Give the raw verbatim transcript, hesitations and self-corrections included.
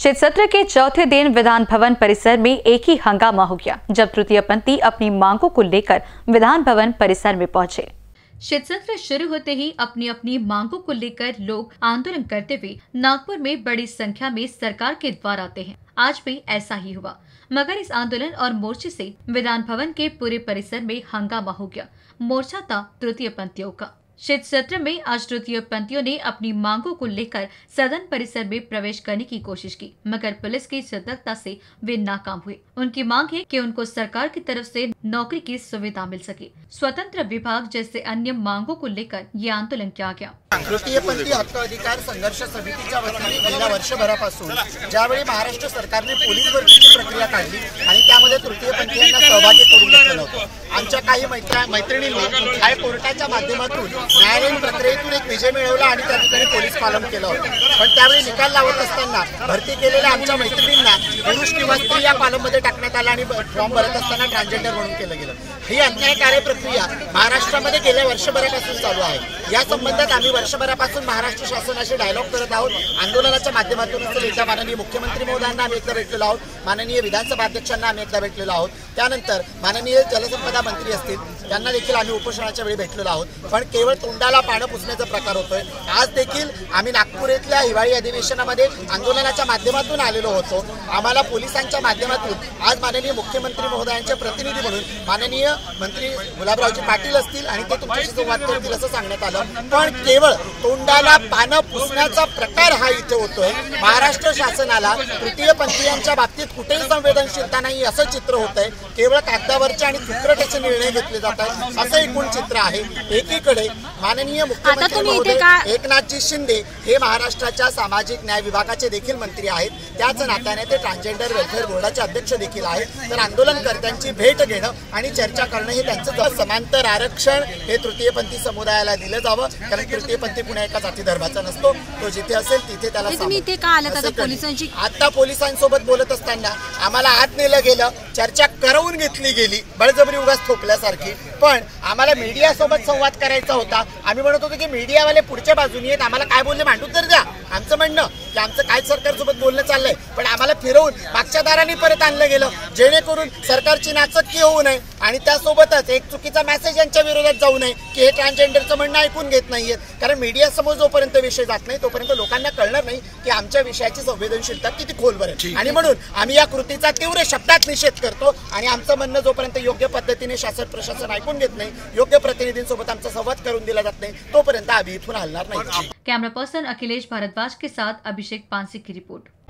शीत सत्र के चौथे दिन विधान भवन परिसर में एक ही हंगामा हो गया जब तृतीयपंथी अपनी मांगों को लेकर विधान भवन परिसर में पहुंचे। शीत सत्र शुरू होते ही अपनी अपनी मांगों को लेकर लोग आंदोलन करते हुए नागपुर में बड़ी संख्या में सरकार के द्वार आते हैं। आज भी ऐसा ही हुआ, मगर इस आंदोलन और मोर्चे से विधान भवन के पूरे परिसर में हंगामा हो गया। मोर्चा था तृतीयपंथियों का। शीत सत्र में आज तृतीयपंथियों ने अपनी मांगों को लेकर सदन परिसर में प्रवेश करने की कोशिश की, मगर पुलिस की सतर्कता से वे नाकाम हुए। उनकी मांग है कि उनको सरकार की तरफ से नौकरी की सुविधा मिल सके। स्वतंत्र विभाग जैसे अन्य मांगों को लेकर ये आंदोलन किया गया। तृतीयपंथी हक्क अधिकार संघर्ष समितीच्या वतीने गेल्या वर्षभरापासून ज्यावेळी महाराष्ट्र सरकारने पोलीस भरतीची प्रक्रिया काढली आणि त्यामध्ये तृतीयपंथीयांना सहभागी करून घेतलं होतं, आमच्या काही मैत्रिणींनी हायकोर्टाच्या माध्यमातून न्यायालयीन प्रक्रियेतून एक विजय मिळवला आणि त्या ठिकाणी पोलीस पालन केलं होतं। पण त्यावेळी निकाल लावत असताना भरती केलेल्या आमच्या मैत्रिणींना पुरुष किंवा स्त्री या कॉलममध्ये टाकण्यात आलं आणि फॉर्म भरत असताना ट्रान्सजेंडर म्हणून केलं गेलं। ही अन्यायकारी प्रक्रिया महाराष्ट्रामध्ये गेल्या वर्षभरापासून चालू आहे। या संबंधात आम्ही वर्षभरापासून महाराष्ट्र शासनाशी डायलॉग करत आहोत। आंदोलनाच्या माध्यमातून एकदा माननीय मुख्यमंत्री महोदयांना आम्ही एकदा भेटलेलो आहोत, माननीय विधानसभा अध्यक्षांना आम्ही एकदा भेटलेलो आहोत, त्यानंतर माननीय जलसंपदा मंत्री असतील त्यांना देखील आम्ही उपोषणाच्या वेळी भेटलेलो आहोत। पण केवळ तोंडाला पानं पुसण्याचा प्रकार होतोय। आज देखील आम्ही नागपूर येथील हिवाळी अधिवेशनामध्ये आंदोलनाच्या माध्यमातून आलेलो होतो। आम्हाला पोलिसांच्या माध्यमातून आज माननीय मुख्यमंत्री महोदयांचे प्रतिनिधी म्हणून माननीय मंत्री गुलाबरावजी पाटील असतील आणि ते तुमच्याशी संवाद करतील असं सांगण्यात आलं। पण केवळ तोंडाला पानं पुसण्याचा प्रकार हा इथे होतोय। महाराष्ट्र शासनाला तृतीयपंथीयांच्या बाबतीत कुठेही संवेदनशीलता नाही असं चित्र होतंय। केवळ कागदावरचे आणि चित्रटेचे निर्णय घेतले जात आहेत असं एकूण चित्र आहे। एकीकडे माननीय मुख्यमंत्री महोदय एकनाथजी शिंदे हे महाराष्ट्राच्या सामाजिक न्याय विभागाचे देखील मंत्री आहेत, त्याच नात्याने ते ट्रान्सजेंडर वेलफेअर बोर्डाचे अध्यक्ष देखील आहेत। तर आंदोलनकर्त्यांची भेट घेणं आणि चर्चा करणं हे त्यांचं समांतर आरक्षण हे तृतीयपंथी समुदायाला दिलं जावं, कारण तृतीयपंथी पुण्या एका जाती धर्माचा नसतो, तो जिथे असेल तिथे त्याला पोलिसांची आता पोलिसांसोबत बोलत असताना आम्हाला आत नेलं गेलं, चर्चा करवून घेतली गेली बळजबरी उगाच थोपल्यासारखी। पण आम्हाला मीडिया सोबत संवाद करायचा होता। आम्ही म्हणत होतो की मीडियावाले पुढच्या बाजूने आहेत, आम्हाला काय बोलले मांडून तर द्या। आमचं म्हणणं की आमचं काय सरकारसोबत बोलणं चाललंय, पण आम्हाला फिरवून मागच्या दाराने परत आणलं गेलं जेणेकरून सरकारची नाचक्की होऊ नये आणि त्यासोबतच एक चुकीचा मेसेज यांच्या विरोधात जाऊ नये की हे ट्रान्सजेंडरचं म्हणणं ऐकून घेत नाहीयेत। कारण मीडिया समोर जोपर्यंत विषय जात नाही तोपर्यंत लोकांना कळणार नाही की आमच्या विषयाची संवेदनशीलता किती खोलवर आहे। आणि म्हणून आम्ही या कृतीचा तीव्र शब्दात निषेध करतो आणि आमचं म्हणणं जोपर्यंत योग्य पद्धतीने शासन प्रशासन ऐकून घेत नाही, योग्य प्रतिनिधींसोबत आमचा संवाद करून दिला जात नाही, तोपर्यंत आम्ही इथून हलणार नाही। कैमरा पर्सन अखिलेश भारद्वाज के साथ अभिषेक पांसे की रिपोर्ट।